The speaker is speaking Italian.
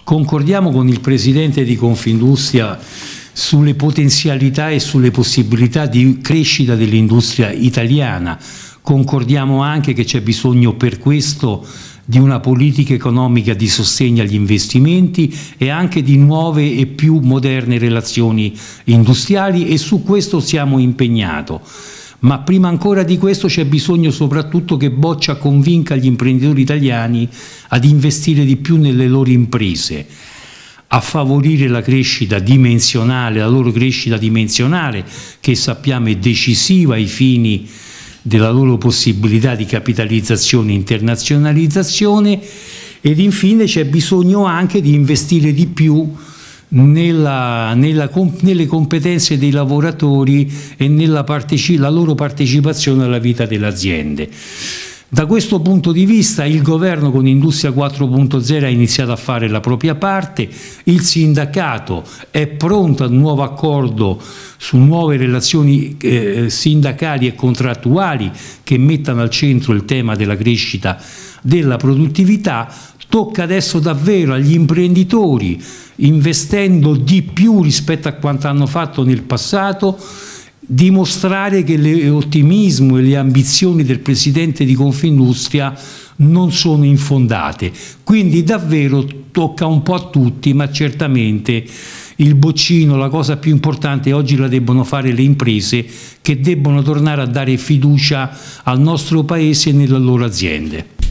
Concordiamo con il Presidente di Confindustria sulle potenzialità e sulle possibilità di crescita dell'industria italiana. Concordiamo anche che c'è bisogno per questo di una politica economica di sostegno agli investimenti e anche di nuove e più moderne relazioni industriali, e su questo siamo impegnati. Ma prima ancora di questo c'è bisogno soprattutto che Boccia convinca gli imprenditori italiani ad investire di più nelle loro imprese, a favorire la crescita dimensionale, la loro crescita dimensionale, che sappiamo è decisiva ai fini della loro possibilità di capitalizzazione e internazionalizzazione. Ed infine c'è bisogno anche di investire di più nelle competenze dei lavoratori e la loro partecipazione alla vita delle aziende. Da questo punto di vista il governo con Industria 4.0 ha iniziato a fare la propria parte, il sindacato è pronto a un nuovo accordo su nuove relazioni sindacali e contrattuali che mettano al centro il tema della crescita della produttività. Tocca adesso davvero agli imprenditori, investendo di più rispetto a quanto hanno fatto nel passato, dimostrare che l'ottimismo e le ambizioni del Presidente di Confindustria non sono infondate. Quindi davvero tocca un po' a tutti, ma certamente il boccino, la cosa più importante oggi la debbono fare le imprese, che debbono tornare a dare fiducia al nostro Paese e nelle loro aziende.